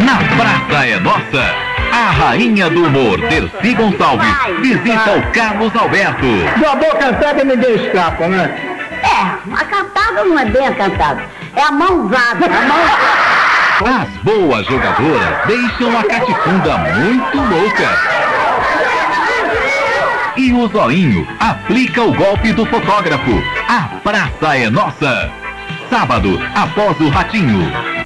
Na Praça é Nossa, a rainha do humor, Dercy Gonçalves, visita o Carlos Alberto. Sua boa cantada ninguém escapa, né? A cantada não é bem a cantada, é a mãozada, As boas jogadoras deixam a catifunda muito louca. E o zoinho aplica o golpe do fotógrafo. A Praça é Nossa. Sábado, após o Ratinho.